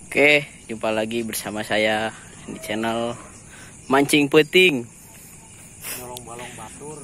Oke, jumpa lagi bersama saya di channel Mancing Peting. Nyolong balong batur.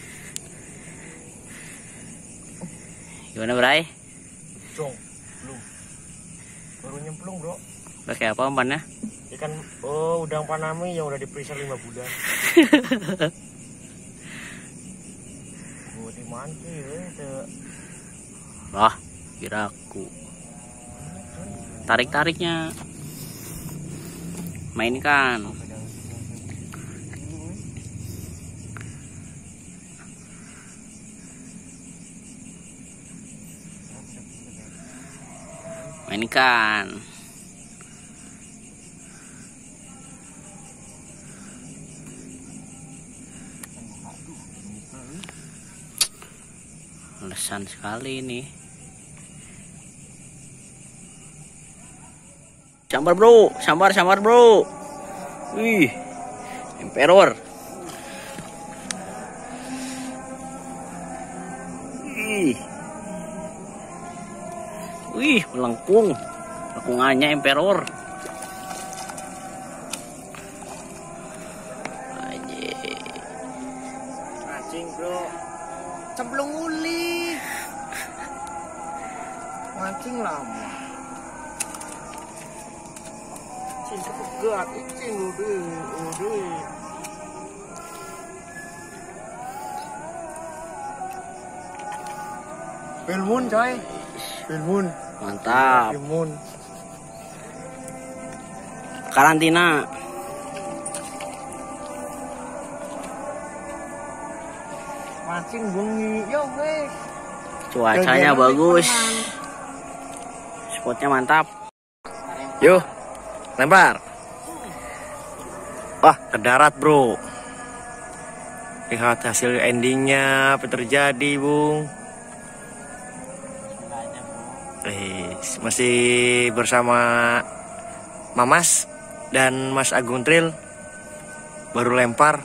Gimana, Bray? Cong, belum. Baru nyemplung, bro. Pakai apa umpannya? Ikan udang panami yang udah di-freezer 5 bulan. Gua dimancing Wah, kiraku. Tarik-tariknya. Mainkan. Mainkan. Lesan sekali ini. Sambar bro, sambar bro. Wih, emperor. Wih, melengkung. Lengkungannya emperor. mancing, bro. Cemplung uli. Mancing lama. Cinta pegat, cing udah. Filmun coy, filmun. Mantap. Filmun. Karantina. Mancing bengi, yo guys. Cuacanya bagus. Spotnya mantap. Yuk, lempar. Wah, ke darat bro. Lihat hasil endingnya, apa terjadi bung. Masih bersama Mamas dan Mas Agung Trail. Baru lempar.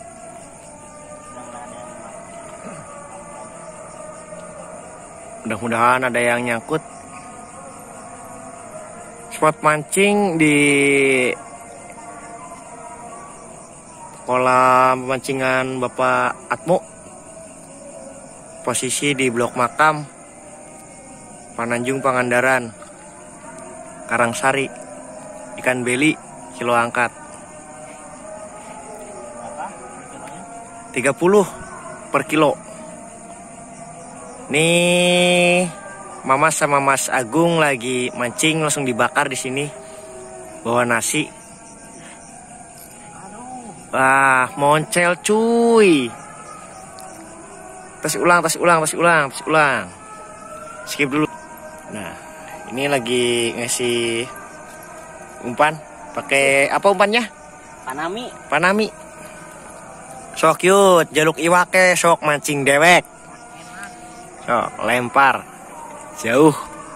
Mudah-mudahan ada yang nyangkut. Spot mancing di kolam pemancingan Bapak Atmo. Posisi di Blok Makam, Pananjung Pangandaran, Karangsari. Ikan beli, kilo angkat 30 per kilo. Nih Mama sama Mas Agung lagi mancing, langsung dibakar di sini. Bawa nasi. Wah, moncel cuy. Tes ulang. Skip dulu. Nah, ini lagi ngasih umpan. Pakai apa umpannya? Panami. Sok yut, jaluk iwake, sok mancing dewek. Sok lempar. Jauh.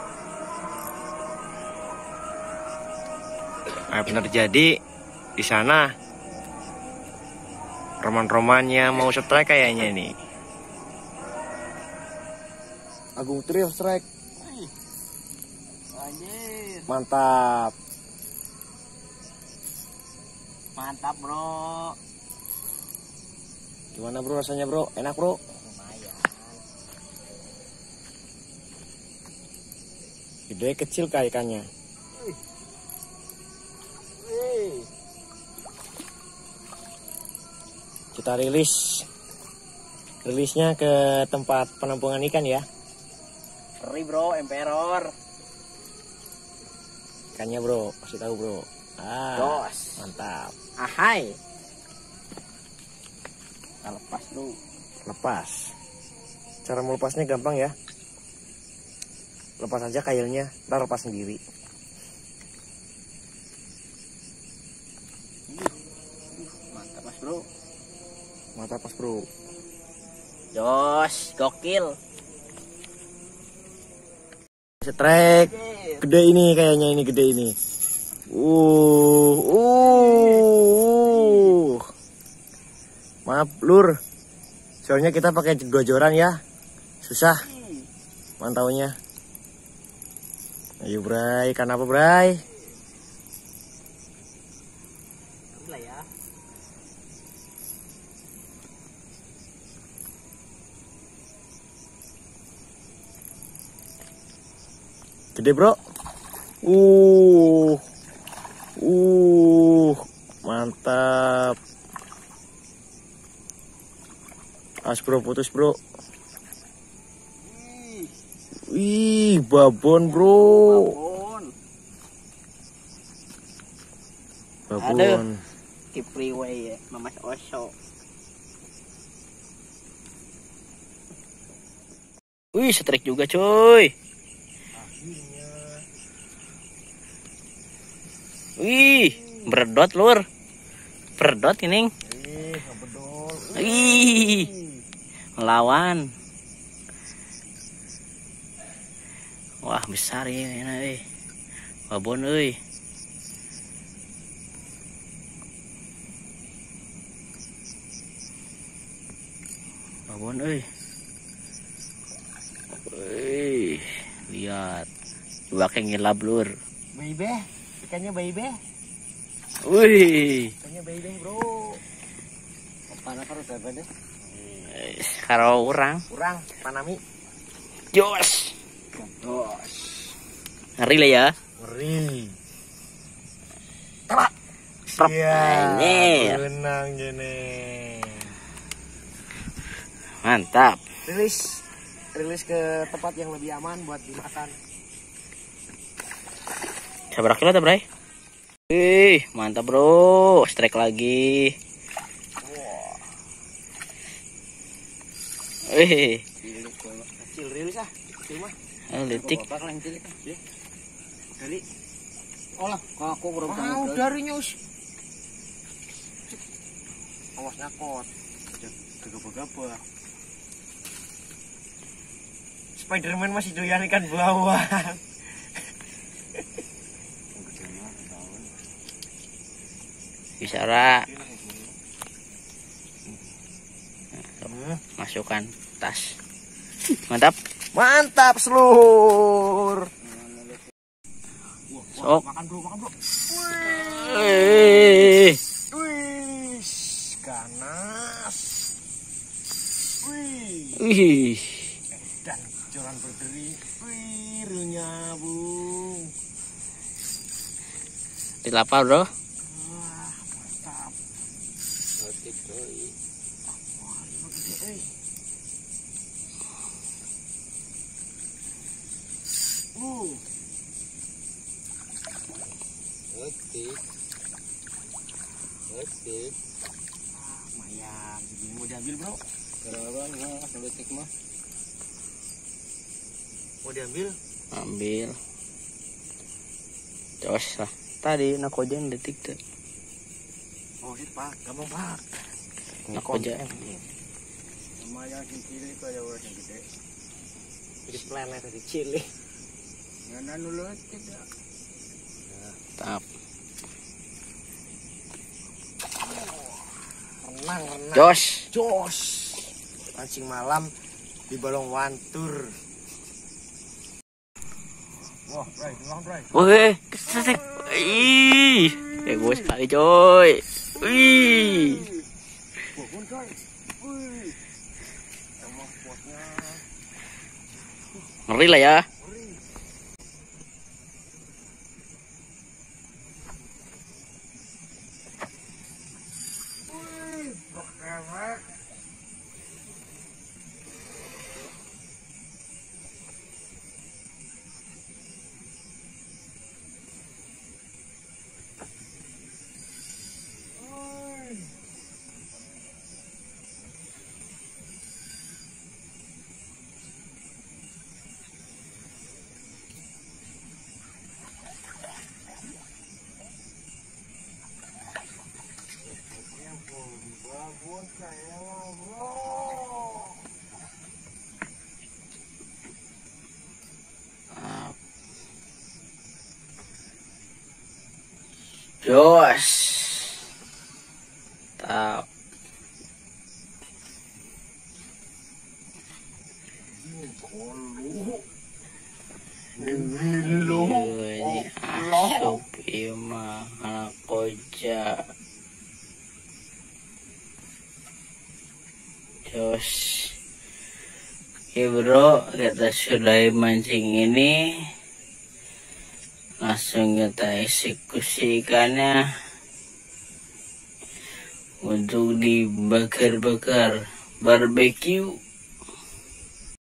Nah, benar jadi di sana roman-romannya mau strike kayaknya nih. Agung Trio strike. Mantap. Mantap bro. Gimana bro rasanya bro? Enak bro? Gede kecil kah ikannya? Kita rilisnya ke tempat penampungan ikan ya. Sorry bro, emperor. Ikannya bro, kasih tahu bro. Jos. Mantap. Ahai. Kita lepas dulu. Lepas. Cara melepasnya gampang ya. Lepas aja kailnya, ntar lepas sendiri. Mantap mas bro. Mantap pas bro. Jos, gokil. Strike. Gede ini kayaknya, ini gede ini. Maaf lur. Soalnya kita pakai gojoran ya. Susah mantaunya. Ayo Bray, ikan apa Bray? Gede bro. Mantap. As bro, putus bro. Wih, babon bro. Babon. Kipriway ya, Mamas Oso. Wih, strike juga coy. Wih, beredot lur. Beredot ini. Wih, melawan. Wah, besar ya ini. Babon euy. Babon euy. Wih, lihat. Coba kayak ngilap lur. Bayi beh, ikannya bayi beh. Wih. Ikannya bayi beh bro. Pana karo dapat deh. Karo urang. Urang, panami. Jos. Ngeri lah ya. Ngeri. Prap. Anjir. Benang gini. Mantap. Rilis ke tempat yang lebih aman buat dimakan. Sabar kilo tuh, Bray. Wih, mantap, bro. Strike lagi. Wih. Kecil rilis ah. Kecil mah. Litik. Kali. Olah, kalau aku kurang Mau dari nyus. Awas nyakot. Gegabah-gabah. Spiderman masih doyan ikan bawang. Bicara. Masukkan tas. Mantap. Mantap, Slur. Sok. Makan bro. Wih. Wih, ganas. Wih. Wih. Dan joran berderi. Wih, runya bung. Dilapar, bro. Wah, mantap. Wah, ini gede, lumayan. Begini mau diambil bro? Mau diambil? Ambil. Jos lah. Tadi nakoja yang detik tuh. Oh itu pak, gampang pak. Nakoja. lumayan kiri kayak orang yang gede. Jadi planet dari Chile. Ngana nulut tidak. Tap. Renang. Jos. Mancing malam di Balong Wantur. Wah, Bray. Wih, kesetek. Ih, gue sekali coy. Wih. Babon coy. Wih. Emang spotnya. Ngeri lah ya. Jos. Tap. Ini asup ima anak koja. Jos. Oke bro, kita sudah mancing ini. Langsung kita eksekusi ikannya untuk dibakar-bakar, barbeque.